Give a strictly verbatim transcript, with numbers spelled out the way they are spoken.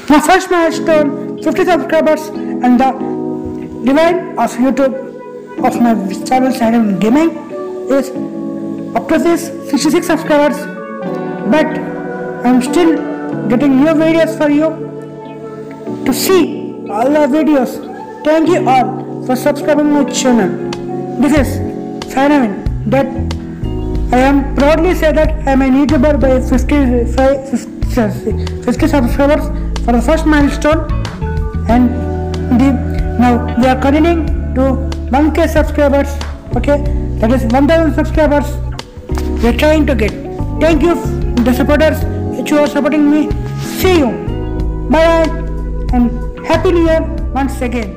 My first milestone, fifty subscribers, and the divine of YouTube of my channel Silent Gaming is up to this sixty-six subscribers. But I'm still getting new videos for you to see all the videos. Thank you all for subscribing my channel. This is Silent that I am proudly say that I am a YouTuber by fifty-five, fifty, fifty subscribers for the first milestone, and the, now we are continuing to one K subscribers. Okay, that is one thousand subscribers we are trying to get. Thank you the supporters which you are supporting me. See you, bye, and happy new year once again.